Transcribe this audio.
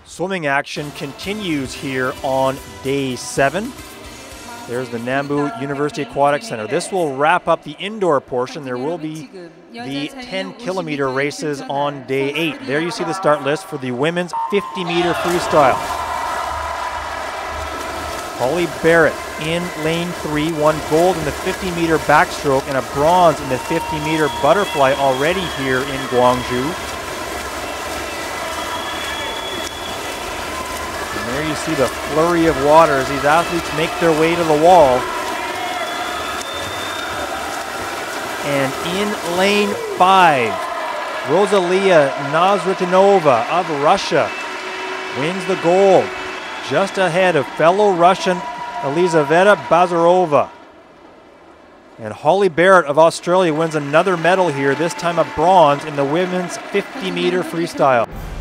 Swimming action continues here on day 7. There's the Nambu University Aquatic Center. This will wrap up the indoor portion. There will be the 10-kilometer races on day 8. There you see the start list for the women's 50-meter freestyle. Holly Barrett in lane 3 won gold in the 50-meter backstroke and a bronze in the 50-meter butterfly already here in Gwangju. And there you see the flurry of water as these athletes make their way to the wall. And in lane 5, Rosalia Nazritinova of Russia wins the gold, just ahead of fellow Russian Elizaveta Bazarova. And Holly Barrett of Australia wins another medal here, this time a bronze in the women's 50-meter freestyle.